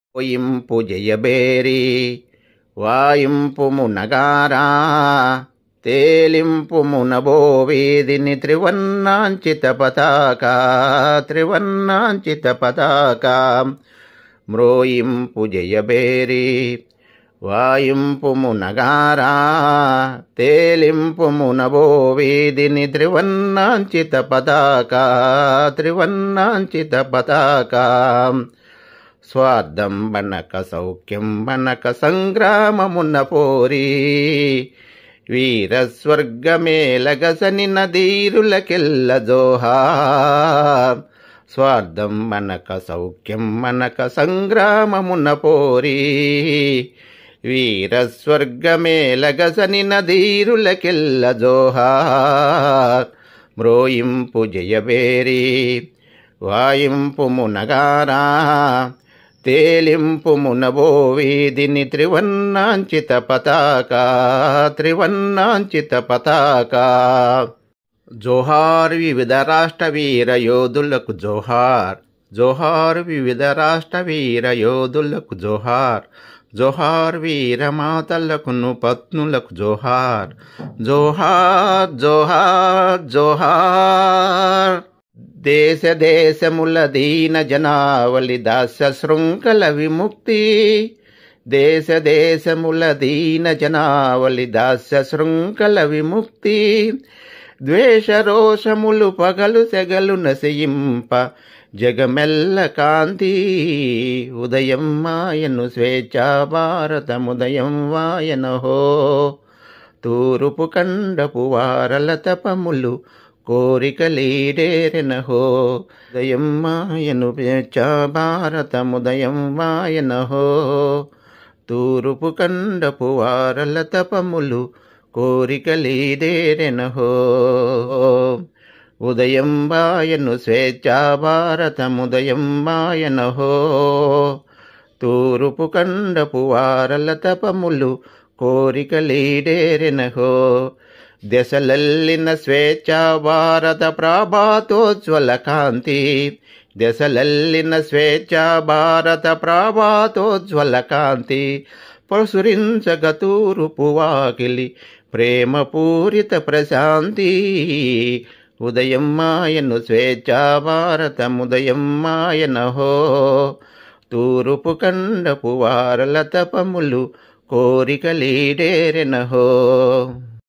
ఓయింపు జయబేరి వాయింపు మునగారా తేలింపు మునబోవేదిని త్రివర్ణాంచిత పతాకా మ్రోయింపు జయబేరి వాయింపు మునగారా తేలింపు మునబోవేదిని త్రివర్ణాంచిత పతాకా స్వార్థం బనక సౌఖ్యం బనక సంగ్రామమున్న పోరి వీరస్వర్గమేలగసని నదీరులకెల్ల జోహార్ స్వార్థం మనక సౌఖ్యం మనక సంగ్రామమున పోరి వీరస్వర్గమేలగసని నదీరులకెల్ల జోహార్ మ్రోయింపు జయబేరి వాయింపు మునగారా తేలింపు మునబోవేదిని త్రివర్ణాంచిత పతాకా జోహార్ వివిధ రాష్ట్ర వీర యోధులకు జోహార్ జోహార్ వివిధ రాష్ట్ర వీర యోధులకు జోహార్ జోహార్ వీరమాతలకును పత్నులకు జోహార్ జోహార్ జోహార్ జోహార్ దేశ దేశముల దీన జనావళి దాస్య శృంఖల విముక్తి దేశ దేశముల దీన జనావళి దాస్య శృంఖల విముక్తి ద్వేష రోషములు పగలు సెగలు నశయింప జగమెల్ల కాంతి ఉదయం మాయను స్వేచ్ఛా భారతముదయం వాయనహో తూరుపు కండపు వారల తపములు కోరికలీడేరెనహో ఉదయం మాయను స్వేచ్ఛా భారతముదయం వాయనహో తూరుపు కండపు వారల తపములు కోరికలీడేరెనహో ఉదయం వాయను స్వేచ్ఛా భారతముదయం వాయనహో తూరుపు కండపు వారల తపములు కోరికలీడేరెనహో దశలల్లిన స్వేచ్ఛా భారత ప్రభాతోజ్వల కాంతి దశలల్లిన స్వేచ్ఛా భారత ప్రభాతోజ్వల కాంతి ప్రసురించగ తూరుపు వాకిలి ప్రేమ పూరిత ప్రశాంతి ఉదయం మాయను స్వేచ్ఛా భారతముదయం మాయనహో తూరుపు కండపు వారల తపములు కోరికలీడేరెనహో